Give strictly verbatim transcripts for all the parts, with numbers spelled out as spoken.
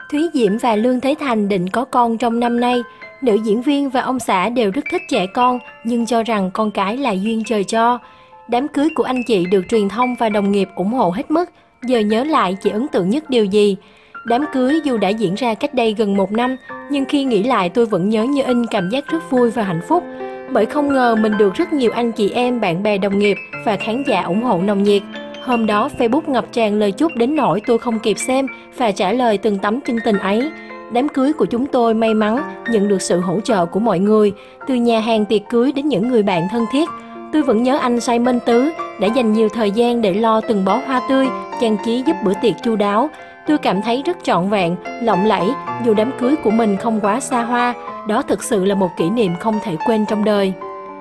Thúy Diễm và Lương Thế Thành định có con trong năm nay. Nữ diễn viên và ông xã đều rất thích trẻ con, nhưng cho rằng con cái là duyên trời cho. Đám cưới của anh chị được truyền thông và đồng nghiệp ủng hộ hết mức. Giờ nhớ lại, chị ấn tượng nhất điều gì? Đám cưới dù đã diễn ra cách đây gần một năm, nhưng khi nghĩ lại tôi vẫn nhớ như in cảm giác rất vui và hạnh phúc. Bởi không ngờ mình được rất nhiều anh chị em, bạn bè, đồng nghiệp và khán giả ủng hộ nồng nhiệt. Hôm đó Facebook ngập tràn lời chúc đến nỗi tôi không kịp xem và trả lời từng tấm chân tình ấy. Đám cưới của chúng tôi may mắn nhận được sự hỗ trợ của mọi người, từ nhà hàng tiệc cưới đến những người bạn thân thiết. Tôi vẫn nhớ anh Simon Tứ đã dành nhiều thời gian để lo từng bó hoa tươi, trang trí giúp bữa tiệc chu đáo. Tôi cảm thấy rất trọn vẹn, lộng lẫy, dù đám cưới của mình không quá xa hoa. Đó thực sự là một kỷ niệm không thể quên trong đời.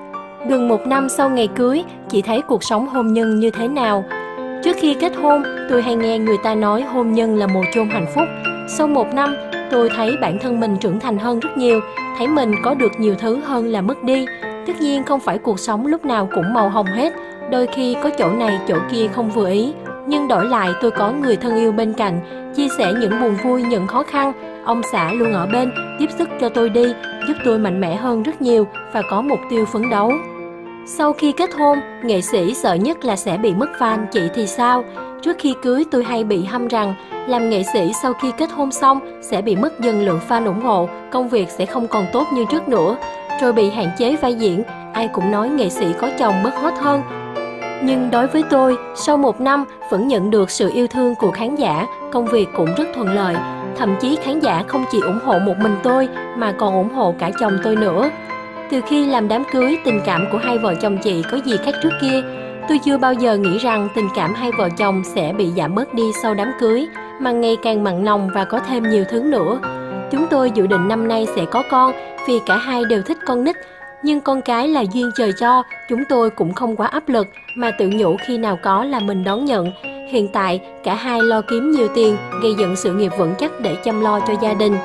Gần một năm sau ngày cưới, chị thấy cuộc sống hôn nhân như thế nào? Trước khi kết hôn, tôi hay nghe người ta nói hôn nhân là mồ chôn hạnh phúc. Sau một năm, tôi thấy bản thân mình trưởng thành hơn rất nhiều, thấy mình có được nhiều thứ hơn là mất đi. Tất nhiên không phải cuộc sống lúc nào cũng màu hồng hết, đôi khi có chỗ này chỗ kia không vừa ý. Nhưng đổi lại tôi có người thân yêu bên cạnh, chia sẻ những buồn vui, những khó khăn. Ông xã luôn ở bên, tiếp sức cho tôi đi, giúp tôi mạnh mẽ hơn rất nhiều và có mục tiêu phấn đấu. Sau khi kết hôn, nghệ sĩ sợ nhất là sẽ bị mất fan, chị thì sao? Trước khi cưới tôi hay bị hăm rằng làm nghệ sĩ sau khi kết hôn xong sẽ bị mất dần lượng fan ủng hộ, công việc sẽ không còn tốt như trước nữa, rồi bị hạn chế vai diễn, ai cũng nói nghệ sĩ có chồng bớt hot hơn. Nhưng đối với tôi, sau một năm vẫn nhận được sự yêu thương của khán giả, công việc cũng rất thuận lợi. Thậm chí khán giả không chỉ ủng hộ một mình tôi mà còn ủng hộ cả chồng tôi nữa. Từ khi làm đám cưới, tình cảm của hai vợ chồng chị có gì khác trước kia. Tôi chưa bao giờ nghĩ rằng tình cảm hai vợ chồng sẽ bị giảm bớt đi sau đám cưới, mà ngày càng mặn nồng và có thêm nhiều thứ nữa. Chúng tôi dự định năm nay sẽ có con vì cả hai đều thích con nít. Nhưng con cái là duyên trời cho, chúng tôi cũng không quá áp lực mà tự nhủ khi nào có là mình đón nhận. Hiện tại, cả hai lo kiếm nhiều tiền, gây dựng sự nghiệp vững chắc để chăm lo cho gia đình.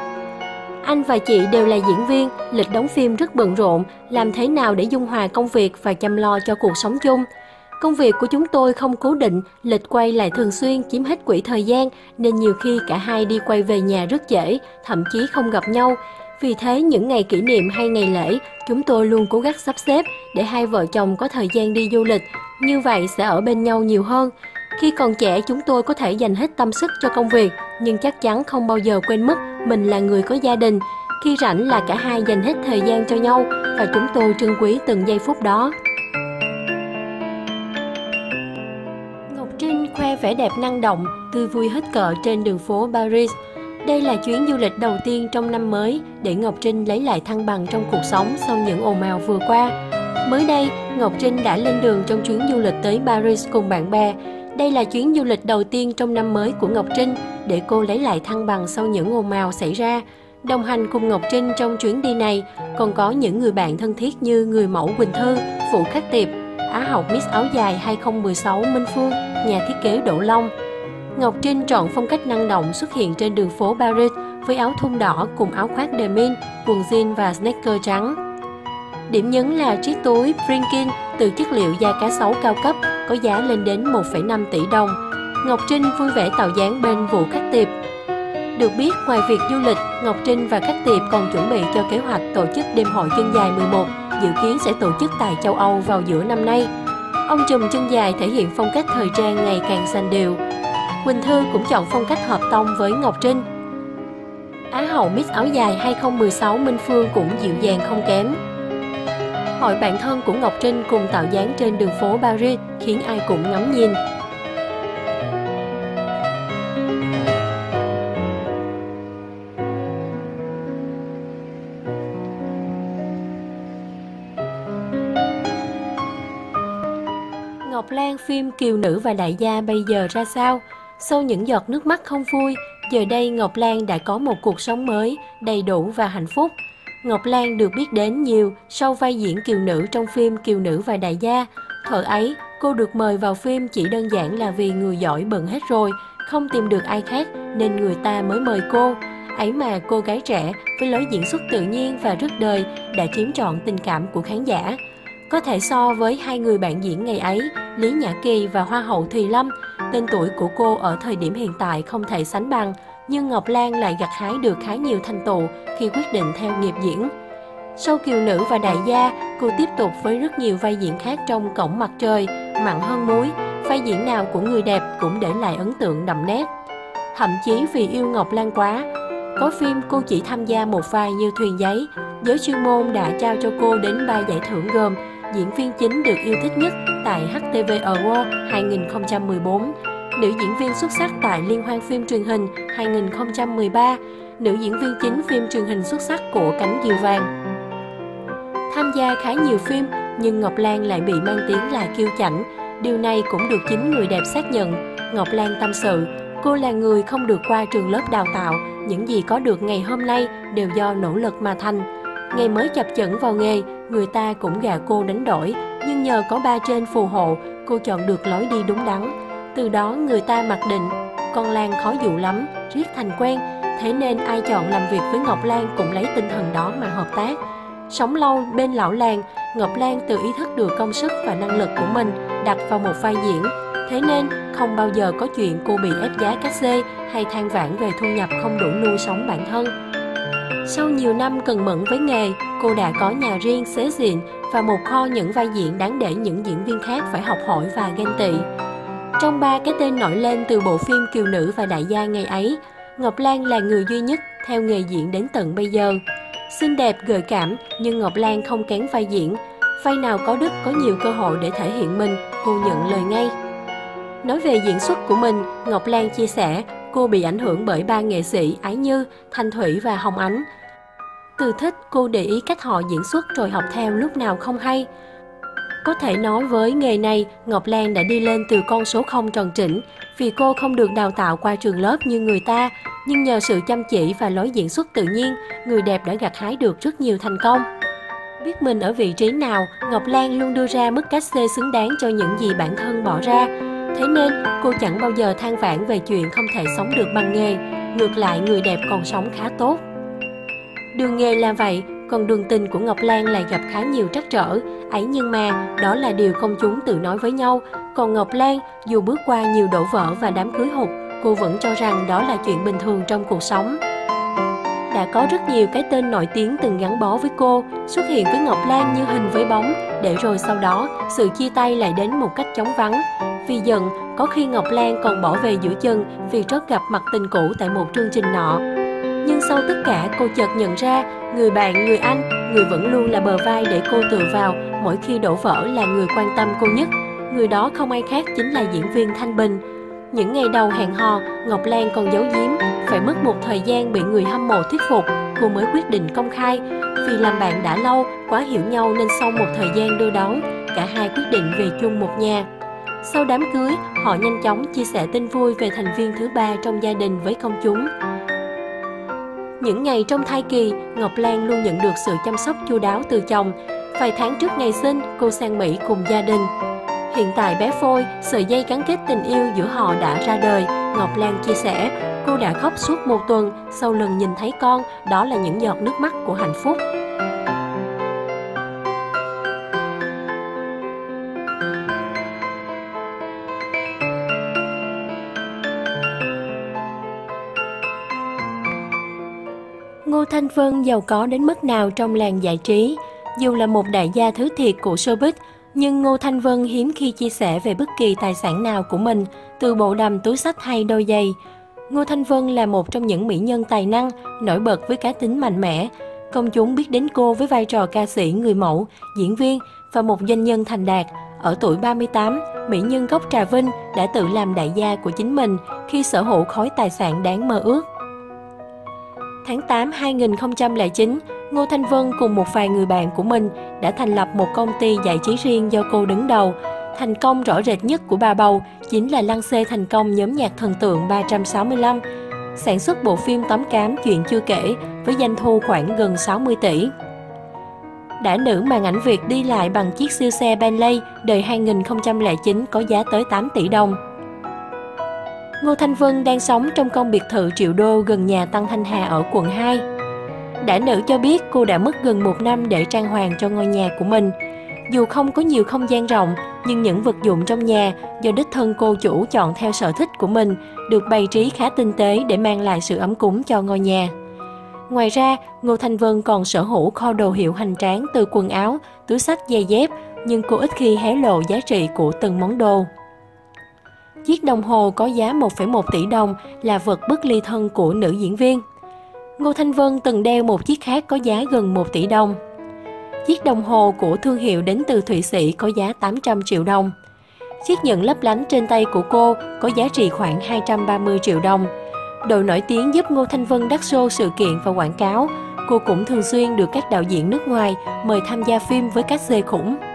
Anh và chị đều là diễn viên, lịch đóng phim rất bận rộn, làm thế nào để dung hòa công việc và chăm lo cho cuộc sống chung. Công việc của chúng tôi không cố định, lịch quay lại thường xuyên chiếm hết quỹ thời gian, nên nhiều khi cả hai đi quay về nhà rất trễ, thậm chí không gặp nhau. Vì thế, những ngày kỷ niệm hay ngày lễ, chúng tôi luôn cố gắng sắp xếp để hai vợ chồng có thời gian đi du lịch, như vậy sẽ ở bên nhau nhiều hơn. Khi còn trẻ, chúng tôi có thể dành hết tâm sức cho công việc, nhưng chắc chắn không bao giờ quên mất mình là người có gia đình. Khi rảnh là cả hai dành hết thời gian cho nhau và chúng tôi trân quý từng giây phút đó. Ngọc Trinh khoe vẻ đẹp năng động, tươi vui hết cỡ trên đường phố Paris. Đây là chuyến du lịch đầu tiên trong năm mới để Ngọc Trinh lấy lại thăng bằng trong cuộc sống sau những ồn ào vừa qua. Mới đây, Ngọc Trinh đã lên đường trong chuyến du lịch tới Paris cùng bạn bè. Đây là chuyến du lịch đầu tiên trong năm mới của Ngọc Trinh để cô lấy lại thăng bằng sau những ồn ào xảy ra. Đồng hành cùng Ngọc Trinh trong chuyến đi này còn có những người bạn thân thiết như người mẫu Quỳnh Thư, Vũ Khắc Tiệp, Á hậu Miss áo dài hai không một sáu Minh Phương, nhà thiết kế Đỗ Long. Ngọc Trinh chọn phong cách năng động xuất hiện trên đường phố Paris với áo thun đỏ cùng áo khoác denim, quần jean và sneaker trắng. Điểm nhấn là chiếc túi Prinkin từ chất liệu da cá sấu cao cấp có giá lên đến một phẩy năm tỷ đồng. Ngọc Trinh vui vẻ tạo dáng bên Vũ Khắc Tiệp. Được biết, ngoài việc du lịch, Ngọc Trinh và Khắc Tiệp còn chuẩn bị cho kế hoạch tổ chức đêm hội chân dài mười một, dự kiến sẽ tổ chức tại châu Âu vào giữa năm nay. Ông trùm chân dài thể hiện phong cách thời trang ngày càng sành điệu. Quỳnh Thư cũng chọn phong cách hợp tông với Ngọc Trinh. Á hậu Miss áo dài hai không một sáu Minh Phương cũng dịu dàng không kém. Hội bạn thân của Ngọc Trinh cùng tạo dáng trên đường phố Paris khiến ai cũng ngắm nhìn. Ngọc Lan phim Kiều Nữ và Đại gia bây giờ ra sao? Sau những giọt nước mắt không vui, giờ đây Ngọc Lan đã có một cuộc sống mới, đầy đủ và hạnh phúc. Ngọc Lan được biết đến nhiều sau vai diễn Kiều Nữ trong phim Kiều Nữ và Đại gia. Thời ấy, cô được mời vào phim chỉ đơn giản là vì người giỏi bận hết rồi, không tìm được ai khác nên người ta mới mời cô. Ấy mà cô gái trẻ với lối diễn xuất tự nhiên và rất đời đã chiếm trọn tình cảm của khán giả. Có thể so với hai người bạn diễn ngày ấy, Lý Nhã Kỳ và Hoa hậu Thùy Lâm, tên tuổi của cô ở thời điểm hiện tại không thể sánh bằng. nhưng Ngọc Lan lại gặt hái được khá nhiều thành tựu khi quyết định theo nghiệp diễn. Sau Kiều Nữ và Đại Gia, cô tiếp tục với rất nhiều vai diễn khác trong Cổng Mặt Trời, Mặn Hơn Muối. Vai diễn nào của người đẹp cũng để lại ấn tượng đậm nét. Thậm chí vì yêu Ngọc Lan quá, có phim cô chỉ tham gia một vai như Thuyền Giấy. Giới chuyên môn đã trao cho cô đến ba giải thưởng gồm diễn viên chính được yêu thích nhất tại hát tê vê Award hai nghìn không trăm mười bốn, nữ diễn viên xuất sắc tại Liên hoan phim truyền hình hai nghìn không trăm mười ba, nữ diễn viên chính phim truyền hình xuất sắc của Cánh Diều Vàng. Tham gia khá nhiều phim, nhưng Ngọc Lan lại bị mang tiếng là kiêu chảnh. Điều này cũng được chính người đẹp xác nhận. Ngọc Lan tâm sự, cô là người không được qua trường lớp đào tạo, những gì có được ngày hôm nay đều do nỗ lực mà thành. Ngày mới chập chững vào nghề, người ta cũng gà cô đánh đổi, nhưng nhờ có ba trên phù hộ, cô chọn được lối đi đúng đắn. Từ đó người ta mặc định, con Lan khó dụ lắm, riết thành quen, thế nên ai chọn làm việc với Ngọc Lan cũng lấy tinh thần đó mà hợp tác. Sống lâu bên lão làng, Ngọc Lan tự ý thức được công sức và năng lực của mình đặt vào một vai diễn. Thế nên không bao giờ có chuyện cô bị ép giá cát xê hay than vãn về thu nhập không đủ nuôi sống bản thân. Sau nhiều năm cần mẫn với nghề, cô đã có nhà riêng xế xịn và một kho những vai diễn đáng để những diễn viên khác phải học hỏi và ghen tị. Trong ba cái tên nổi lên từ bộ phim Kiều Nữ và Đại Gia ngày ấy, Ngọc Lan là người duy nhất theo nghề diễn đến tận bây giờ. Xinh đẹp, gợi cảm, nhưng Ngọc Lan không kén vai diễn. Vai nào có đức có nhiều cơ hội để thể hiện mình, cô nhận lời ngay. Nói về diễn xuất của mình, Ngọc Lan chia sẻ cô bị ảnh hưởng bởi ba nghệ sĩ Ái Như, Thanh Thủy và Hồng Ánh. Từ thích, cô để ý cách họ diễn xuất rồi học theo lúc nào không hay. Có thể nói với nghề này, Ngọc Lan đã đi lên từ con số không tròn trĩnh, vì cô không được đào tạo qua trường lớp như người ta, nhưng nhờ sự chăm chỉ và lối diễn xuất tự nhiên, người đẹp đã gặt hái được rất nhiều thành công. Biết mình ở vị trí nào, Ngọc Lan luôn đưa ra mức cát xê xứng đáng cho những gì bản thân bỏ ra. Thế nên, cô chẳng bao giờ than vãn về chuyện không thể sống được bằng nghề. Ngược lại, người đẹp còn sống khá tốt. Đường nghề là vậy, còn đường tình của Ngọc Lan lại gặp khá nhiều trắc trở. Ấy nhưng mà, đó là điều công chúng tự nói với nhau. Còn Ngọc Lan, dù bước qua nhiều đổ vỡ và đám cưới hụt, cô vẫn cho rằng đó là chuyện bình thường trong cuộc sống. Đã có rất nhiều cái tên nổi tiếng từng gắn bó với cô, xuất hiện với Ngọc Lan như hình với bóng, để rồi sau đó, sự chia tay lại đến một cách chóng vánh. Vì giận, có khi Ngọc Lan còn bỏ về giữa chừng vì trót gặp mặt tình cũ tại một chương trình nọ. Nhưng sau tất cả, cô chợt nhận ra, người bạn, người anh, người vẫn luôn là bờ vai để cô tựa vào mỗi khi đổ vỡ là người quan tâm cô nhất. Người đó không ai khác chính là diễn viên Thanh Bình. Những ngày đầu hẹn hò, Ngọc Lan còn giấu giếm, phải mất một thời gian bị người hâm mộ thuyết phục, cô mới quyết định công khai. Vì làm bạn đã lâu, quá hiểu nhau nên sau một thời gian đưa đón, cả hai quyết định về chung một nhà. Sau đám cưới, họ nhanh chóng chia sẻ tin vui về thành viên thứ ba trong gia đình với công chúng. Những ngày trong thai kỳ, Ngọc Lan luôn nhận được sự chăm sóc chu đáo từ chồng. Vài tháng trước ngày sinh, cô sang Mỹ cùng gia đình. Hiện tại bé Phôi, sợi dây gắn kết tình yêu giữa họ đã ra đời. Ngọc Lan chia sẻ, cô đã khóc suốt một tuần sau lần nhìn thấy con, đó là những giọt nước mắt của hạnh phúc. Ngô Thanh Vân giàu có đến mức nào trong làng giải trí? Dù là một đại gia thứ thiệt của showbiz, nhưng Ngô Thanh Vân hiếm khi chia sẻ về bất kỳ tài sản nào của mình, từ bộ đầm, túi xách hay đôi giày. Ngô Thanh Vân là một trong những mỹ nhân tài năng, nổi bật với cá tính mạnh mẽ. Công chúng biết đến cô với vai trò ca sĩ, người mẫu, diễn viên và một doanh nhân thành đạt. Ở tuổi ba mươi tám, mỹ nhân gốc Trà Vinh đã tự làm đại gia của chính mình khi sở hữu khối tài sản đáng mơ ước. Tháng tám năm hai nghìn không trăm lẻ chín, Ngô Thanh Vân cùng một vài người bạn của mình đã thành lập một công ty giải trí riêng do cô đứng đầu. Thành công rõ rệt nhất của bà bầu chính là lăng xê thành công nhóm nhạc thần tượng ba trăm sáu mươi lăm, sản xuất bộ phim Tấm Cám Chuyện Chưa Kể với doanh thu khoảng gần sáu mươi tỷ. Đã nữ màn ảnh Việt đi lại bằng chiếc siêu xe Bentley đời hai nghìn không trăm lẻ chín có giá tới tám tỷ đồng. Ngô Thanh Vân đang sống trong căn biệt thự triệu đô gần nhà Tăng Thanh Hà ở quận hai. Đã nữ cho biết cô đã mất gần một năm để trang hoàng cho ngôi nhà của mình. Dù không có nhiều không gian rộng, nhưng những vật dụng trong nhà do đích thân cô chủ chọn theo sở thích của mình được bày trí khá tinh tế để mang lại sự ấm cúng cho ngôi nhà. Ngoài ra, Ngô Thanh Vân còn sở hữu kho đồ hiệu hoành tráng từ quần áo, túi xách, giày dép, nhưng cô ít khi hé lộ giá trị của từng món đồ. Chiếc đồng hồ có giá một phẩy một tỷ đồng là vật bất ly thân của nữ diễn viên. Ngô Thanh Vân từng đeo một chiếc khác có giá gần một tỷ đồng. Chiếc đồng hồ của thương hiệu đến từ Thụy Sĩ có giá tám trăm triệu đồng. Chiếc nhẫn lấp lánh trên tay của cô có giá trị khoảng hai trăm ba mươi triệu đồng. Độ nổi tiếng giúp Ngô Thanh Vân đắt show sự kiện và quảng cáo. Cô cũng thường xuyên được các đạo diễn nước ngoài mời tham gia phim với các xê khủng.